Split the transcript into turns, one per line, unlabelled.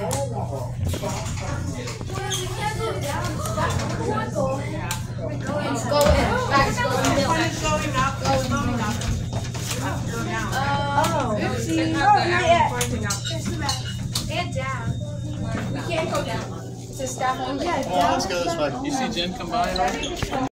And down. We can't go down. It's a step on.
Oh, let's go this way. You see Jen come by already?